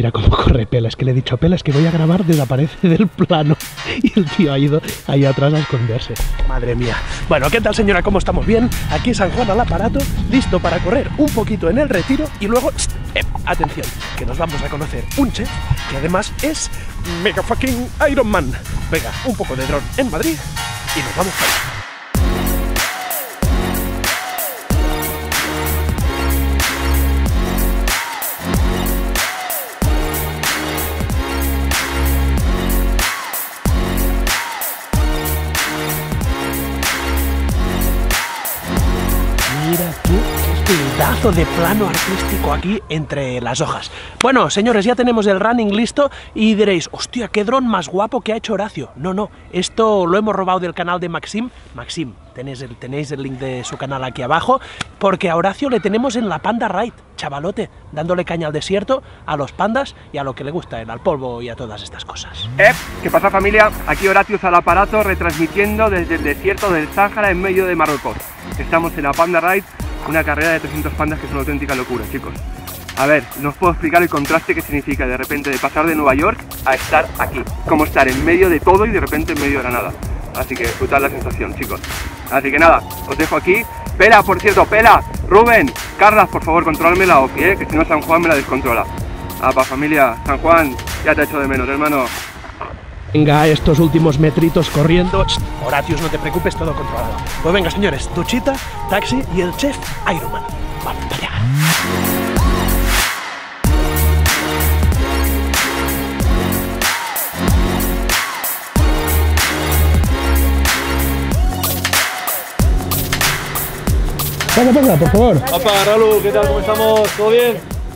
Mira cómo corre Pela, es que le he dicho a Pela, es que voy a grabar, desaparece del plano. Y el tío ha ido ahí atrás a esconderse. Madre mía. Bueno, ¿qué tal, señora? ¿Cómo estamos? Bien. Aquí San Juan al aparato, listo para correr un poquito en el retiro y luego... atención, que nos vamos a conocer un chef que además es mega fucking Iron Man. Venga, un poco de dron en Madrid y nos vamos para allá. Mira tú, qué pedazo de plano artístico aquí entre las hojas. Bueno, señores, ya tenemos el running listo y diréis, hostia, qué dron más guapo que ha hecho Horacio. No, no, esto lo hemos robado del canal de Maxim. Maxim, tenéis el link de su canal aquí abajo, porque a Horacio le tenemos en la Panda Ride, chavalote, dándole caña al desierto, a los pandas y a lo que le gusta, al polvo y a todas estas cosas. ¿Qué pasa, familia? Aquí Horacio al aparato, retransmitiendo desde el desierto del Sáhara en medio de Marruecos. Estamos en la Panda Ride, una carrera de 300 pandas que es una auténtica locura, chicos. A ver, no os puedo explicar el contraste que significa de repente de pasar de Nueva York a estar aquí. Como estar en medio de todo y de repente en medio de la nada. Así que disfrutad la sensación, chicos. Así que nada, os dejo aquí. Pela, por cierto, Pela, Rubén, Carlas, por favor, controladme la OFI, que si no San Juan me la descontrola. Apa, familia, San Juan, ya te echo de menos, hermano. Venga, estos últimos metritos corriendo. Horatius, no te preocupes, todo controlado. Pues venga, señores, duchita, taxi y el chef Iron Man. Vamos para allá. Pasa, por favor. Opa, Raúl, ¿qué tal? ¿Cómo estamos? ¿Todo bien?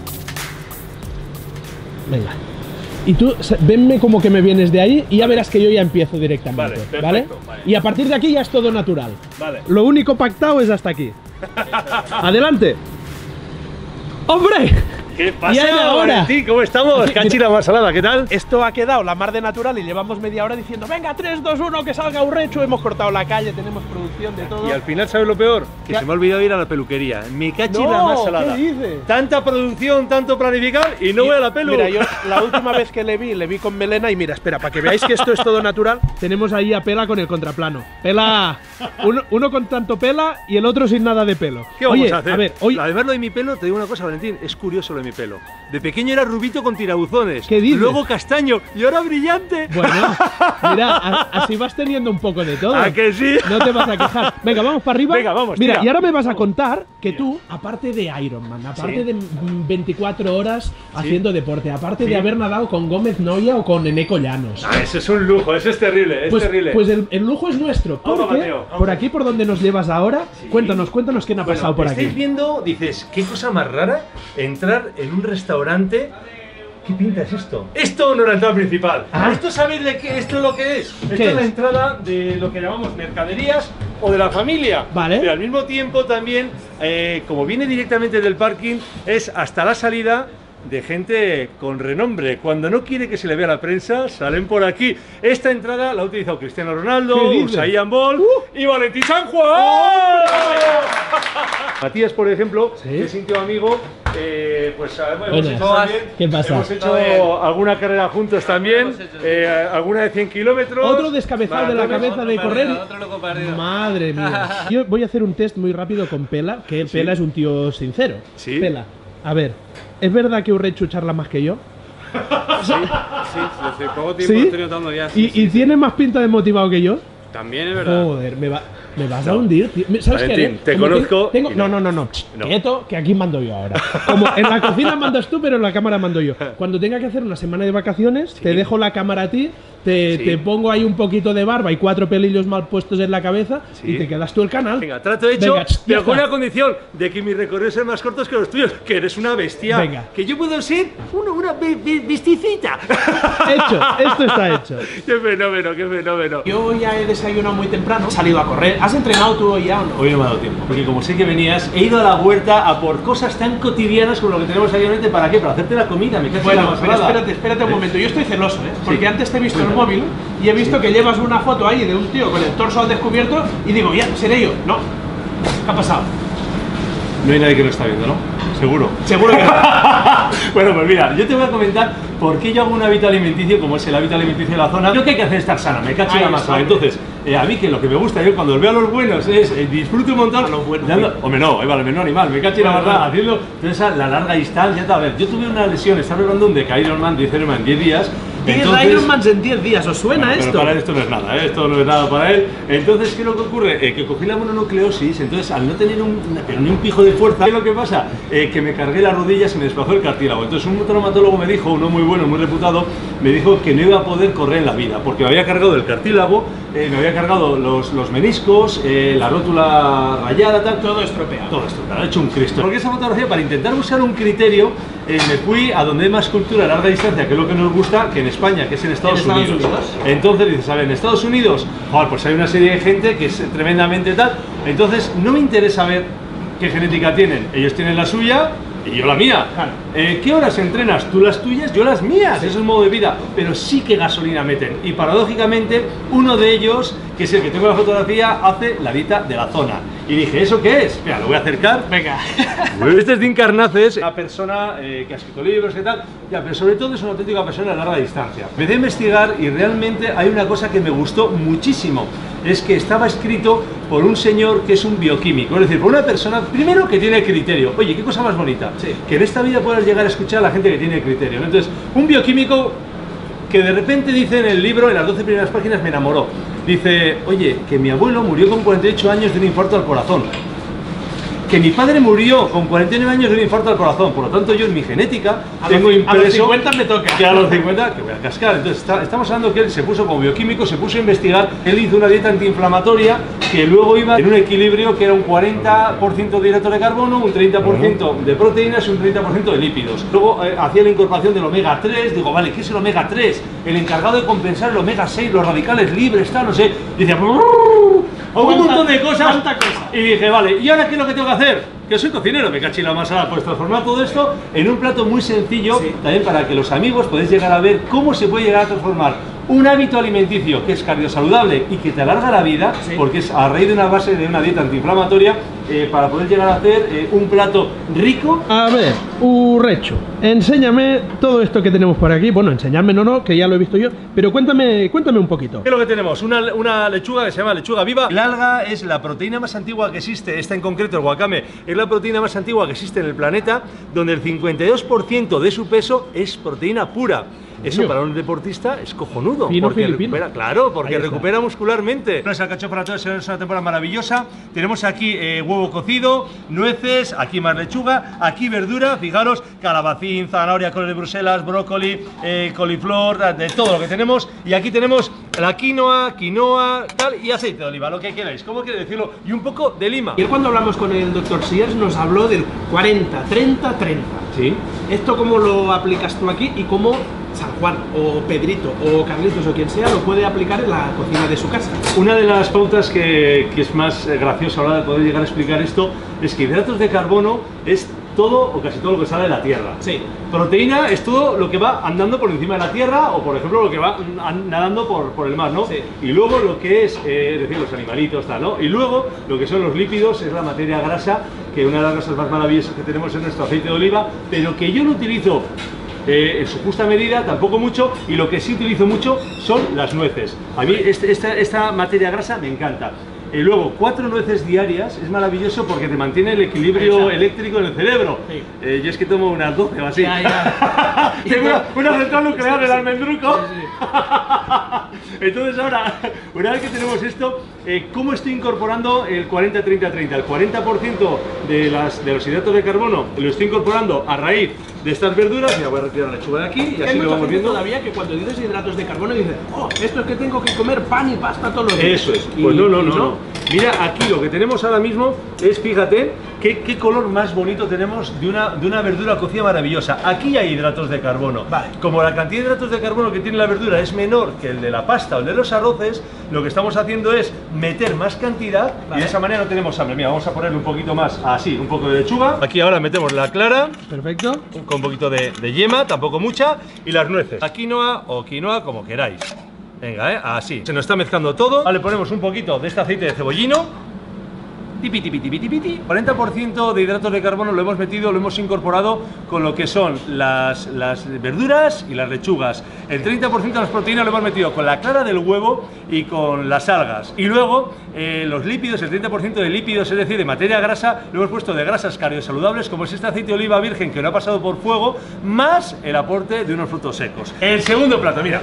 Venga. Y tú, venme como que me vienes de ahí y ya verás que yo ya empiezo directamente. Vale, perfecto, ¿vale? Vale. Y a partir de aquí ya es todo natural. Vale. Lo único pactado es hasta aquí. ¡Adelante! ¡Hombre! ¿Qué pasa, ¡Ya era hora! Valentín? ¿Cómo estamos? Cachira más salada, ¿qué tal? Esto ha quedado la mar de natural y llevamos media hora diciendo venga, 3, 2, 1, que salga Urrechu. Hemos cortado la calle, tenemos producción de todo. Y al final, ¿sabes lo peor? Que ¿Qué? se me ha olvidado ir a la peluquería. Me cachira No, más salada. ¿qué dices? Tanta producción, tanto planificar y no voy a la pelu. Mira, yo la última vez que le vi con melena y mira, espera, para que veáis que esto es todo natural, tenemos ahí a Pela con el contraplano. Pela, uno con tanto pela y el otro sin nada de pelo. ¿Qué vamos Oye, a hacer? a ver, hoy... Además, lo de mi pelo, te digo una cosa, Valentín, es curioso lo de mi pelo. De pequeño era rubito con tirabuzones. ¿Qué dices? Luego castaño y ahora brillante. Bueno, mira, así vas teniendo un poco de todo. ¿A que sí? No te vas a quejar. Venga, vamos para arriba. Venga, vamos, Mira, tira. y ahora me vas a contar que tú, aparte de Iron Man, aparte de 24 horas haciendo deporte, aparte de haber nadado con Gómez Noya o con Eneco Llanos. Ah, eso es un lujo, eso es terrible, Pues el lujo es nuestro, Vamos, porque Mateo, vamos. por aquí por donde nos llevas ahora, Sí. cuéntanos quién ha pasado por aquí. Estáis viendo, dices, qué cosa más rara entrar en un restaurante. ¿Qué pinta es esto? Esto no es la entrada principal. Ah. ¿Esto sabéis de qué? ¿Esto es lo que es? Esto ¿Qué es la es? entrada de lo que llamamos mercaderías o de la familia. Vale. Pero al mismo tiempo también, como viene directamente del parking, es hasta la salida de gente con renombre. Cuando no quiere que se le vea la prensa, salen por aquí. Esta entrada la ha utilizado Cristiano Ronaldo, ¿Qué dices? Usain Bolt y Valentín San Juan. Matías, por ejemplo, Sí. que es íntimo amigo, pues hemos Buenas. hecho también, ¿Qué pasa? hemos hecho alguna carrera juntos también, alguna de 100 kilómetros. Otro descabezado de la cabeza de correr. Otro loco perdido. Madre mía. Yo voy a hacer un test muy rápido con Pela, que Pela es un tío sincero. Sí. Pela, a ver, ¿es verdad que Urrechu charla más que yo? Sí, desde poco tiempo ¿Sí? lo estoy notando ya. Sí, ¿Y tiene más pinta de motivado que yo? También es verdad. Joder, me vas a hundir, tío. ¿Sabes qué? Valentín, te Como conozco y No, no. no. No. Quieto, que aquí mando yo ahora. Como en la cocina mandas tú, pero en la cámara mando yo. Cuando tenga que hacer una semana de vacaciones, te dejo la cámara a ti, te pongo ahí un poquito de barba y 4 pelillos mal puestos en la cabeza y te quedas tú el canal. Venga, trato hecho, Venga, ya pero con está. una condición de que mis recorridos sean más cortos que los tuyos, que eres una bestia. Venga. Que yo puedo ser una besticita. Hecho, esto está hecho. Qué fenómeno, qué fenómeno. Yo ya he desayunado muy temprano, he salido a correr. ¿Has entrenado tú hoy ya o no? Hoy no me ha dado tiempo, porque como sé que venías, he ido a la huerta a por cosas tan cotidianas como lo que tenemos diariamente. ¿Para qué? Para hacerte la comida, me cacho en la Bueno, pero masalada. espérate un momento. Yo estoy celoso, ¿eh? Porque antes te he visto en el móvil y he visto que llevas una foto ahí de un tío con el torso al descubierto y digo, ya, seré yo. No. ¿Qué ha pasado? No hay nadie que lo está viendo, ¿no? Seguro. Seguro que no. Bueno, pues mira, yo te voy a comentar por qué yo hago un hábito alimenticio como es el hábito alimenticio de la zona. Lo que hay que hacer es estar sana, me cacho en la masa. Entonces, a mí que lo que me gusta, yo cuando veo a los buenos es disfruto un montón. A los buenos, Hombre, no, vale, menor animal, me cacho en la verdad, haciendo entonces a la larga distancia. A ver, yo tuve una lesión, estaba hablando de que Ironman, 10 Ironman en 10 días. 10 Ironmans en 10 días, ¿os suena Pero esto? para él esto no es nada, esto no es nada para él. Entonces, ¿qué es lo que ocurre? Que cogí la mononucleosis, entonces al no tener ni un pijo de fuerza, ¿qué es lo que pasa? Que me cargué las rodillas y me desplazó el cartílago. Entonces un traumatólogo me dijo, uno muy bueno, muy reputado, me dijo que no iba a poder correr en la vida, porque me había cargado el cartílago, me había cargado los meniscos, la rótula rayada, tal. Todo estropeado. Todo estropeado, he hecho un Cristo. Porque esa fotografía, para intentar buscar un criterio, me fui a donde hay más cultura a larga distancia, que es lo que nos gusta, que en España, que es en Estados Unidos. Entonces dices, a ver, en Estados Unidos, joder, pues hay una serie de gente que es tremendamente tal. Entonces no me interesa ver qué genética tienen. Ellos tienen la suya y yo la mía. Claro. ¿Qué horas entrenas? Tú las tuyas, yo las mías. Sí. Eso es modo de vida. Pero sí que gasolina meten. Y paradójicamente, uno de ellos, que es el que tengo la fotografía, hace la dieta de la zona. Y dije, ¿eso qué es? Mira, lo voy a acercar. Venga. Este es Dean Karnazes, una persona que ha escrito libros y tal, ya, pero sobre todo es una auténtica persona a larga distancia. Empecé a investigar y realmente hay una cosa que me gustó muchísimo. Es que estaba escrito por un señor que es un bioquímico, es decir, por una persona, primero, que tiene criterio. Oye, qué cosa más bonita, sí, que en esta vida puedas llegar a escuchar a la gente que tiene criterio, ¿no? Entonces, un bioquímico que de repente dice en el libro, en las 12 primeras páginas, me enamoró. Dice, oye, que mi abuelo murió con 48 años de un infarto al corazón. Que mi padre murió con 49 años de un infarto al corazón, por lo tanto yo en mi genética tengo impreso a los 50 me toca. Que a los 50 que voy a cascar. Entonces estamos hablando que él se puso como bioquímico, se puso a investigar, él hizo una dieta antiinflamatoria que luego iba en un equilibrio que era un 40% de hidratos de carbono, un 30% de proteínas y un 30% de lípidos. Luego hacía la incorporación del omega 3, digo, vale, ¿qué es el omega 3? El encargado de compensar el omega 6, los radicales libres, tal, no sé. Y decía, un montón de cosas. Y dije, vale, ¿y ahora qué es lo que tengo que hacer? Que soy cocinero, me caché la masa, pues transformar todo esto en un plato muy sencillo, sí, también para que los amigos podáis llegar a ver cómo se puede llegar a transformar un hábito alimenticio que es cardiosaludable y que te alarga la vida, sí, porque es a raíz de una base de una dieta antiinflamatoria, para poder llegar a hacer un plato rico. A ver, Urrecho, enséñame todo esto que tenemos por aquí. Bueno, enseñarme no, que ya lo he visto yo, pero cuéntame un poquito. ¿Qué es lo que tenemos? Una lechuga que se llama lechuga viva. El alga es la proteína más antigua que existe, esta en concreto, el wakame, es la proteína más antigua que existe en el planeta, donde el 52% de su peso es proteína pura. Eso para un deportista es cojonudo, porque recupera, claro, porque recupera muscularmente. Una alcachofa para todos, es una temporada maravillosa. Tenemos aquí huevo cocido, nueces, aquí más lechuga, aquí verdura, fijaros, calabacín, zanahoria, col de Bruselas, brócoli, coliflor, de todo lo que tenemos. Y aquí tenemos la quinoa, tal, y aceite de oliva, lo que queráis, ¿cómo quiere decirlo? Y un poco de lima. Y cuando hablamos con el doctor Sears nos habló del 40, 30, 30. Sí. ¿Esto cómo lo aplicas tú aquí y cómo San Juan o Pedrito o Carlitos o quien sea lo puede aplicar en la cocina de su casa? Una de las pautas que es más graciosa a la hora de poder llegar a explicar esto es que hidratos de carbono es todo o casi todo lo que sale de la tierra. Sí. Proteína es todo lo que va andando por encima de la tierra o, por ejemplo, lo que va nadando por el mar, ¿no? Sí. Y luego lo que es decir, los animalitos, tal, ¿no? Y luego lo que son los lípidos es la materia grasa, que una de las cosas más maravillosas que tenemos es nuestro aceite de oliva, pero que yo no utilizo en su justa medida, tampoco mucho, y lo que sí utilizo mucho son las nueces. A mí esta materia grasa me encanta. Y luego, 4 nueces diarias es maravilloso porque te mantiene el equilibrio eléctrico en el cerebro. Sí. Yo es que tomo unas 12 o así. Ya. Tengo una central nuclear del almendruco. Sí, sí. Entonces ahora, una vez que tenemos esto, ¿cómo estoy incorporando el 40-30-30? El 40% de los hidratos de carbono lo estoy incorporando a raíz de estas verduras. Mira, voy a retirar la lechuga de aquí y así lo vamos viendo. Todavía que cuando dices hidratos de carbono dices, oh, esto es que tengo que comer pan y pasta todos los días. Eso es. Pues no. Mira, aquí lo que tenemos ahora mismo es, fíjate, qué color más bonito tenemos de una verdura cocida maravillosa. Aquí hay hidratos de carbono. Vale. Como la cantidad de hidratos de carbono que tiene la verdura es menor que el de la pasta o el de los arroces, lo que estamos haciendo es meter más cantidad, vale, y de esa manera no tenemos hambre. Mira, vamos a ponerle un poquito más, así, un poco de lechuga. Aquí ahora metemos la clara. Perfecto. Con un poquito de yema, tampoco mucha, y las nueces. La quinoa o quinoa, como queráis. Venga, así. Se nos está mezclando todo. Vale, ponemos un poquito de este aceite de cebollino. Tipi, tipi, tipi, tipi, tipi. 40% de hidratos de carbono lo hemos metido, lo hemos incorporado con lo que son las verduras y las lechugas. El 30% de las proteínas lo hemos metido con la clara del huevo y con las algas. Y luego los lípidos, el 30% de lípidos, es decir, de materia grasa, lo hemos puesto de grasas cardiosaludables, como es este aceite de oliva virgen que no ha pasado por fuego, más el aporte de unos frutos secos. El segundo plato, mira.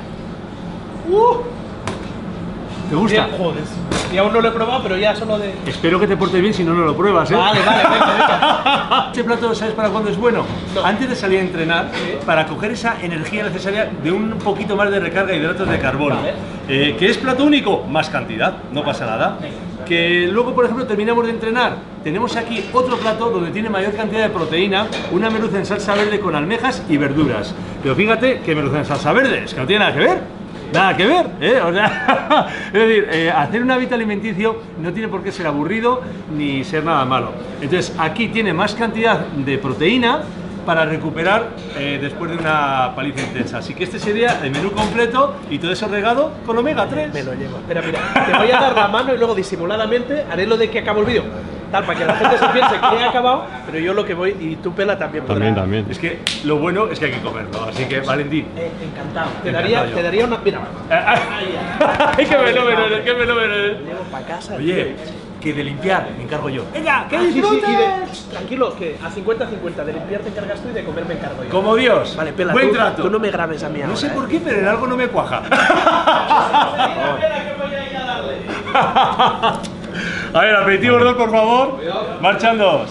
¿Te gusta? Bien, joder. Y aún no lo he probado, pero ya solo de... Espero que te portes bien, si no, no lo pruebas, ¿eh? Vale, venga. ¿Este plato sabes para cuándo es bueno? No. Antes de salir a entrenar, para coger esa energía necesaria de un poquito más de recarga de hidratos de carbono. Vale. ¿Que es plato único? Más cantidad, no pasa nada. Que luego, por ejemplo, terminamos de entrenar, tenemos aquí otro plato donde tiene mayor cantidad de proteína, una merluza en salsa verde con almejas y verduras. Pero fíjate que merluza en salsa verde, es que no tiene nada que ver. Nada que ver, O sea, es decir, hacer un hábito alimenticio no tiene por qué ser aburrido ni ser nada malo. Entonces, aquí tiene más cantidad de proteína para recuperar después de una paliza intensa. Así que este sería el menú completo y todo eso regado con omega 3. Me lo llevo. Espera, mira, te voy a dar la mano y luego disimuladamente haré lo de que acabo el vídeo. Tal, para que la gente se piense que he acabado, pero yo lo que voy, y tú, Pela, también. También. Es que lo bueno es que hay que comerlo, así que, Valentín. Encantado. Te daría una... Mira. ¡Qué fenómeno eres, qué fenómeno eres! Llevo para casa. Oye, que de limpiar me encargo yo. ¡Venga, que disfrutes! Tranquilo, que a 50-50, de limpiar te encargas tú y de comer me encargo yo. Como Dios. Vale, Pela, buen trato. Tú no me grabes a mí ahora. No sé por qué, pero en algo no me cuaja. A ver, aperitivo 2, por favor. Marchando.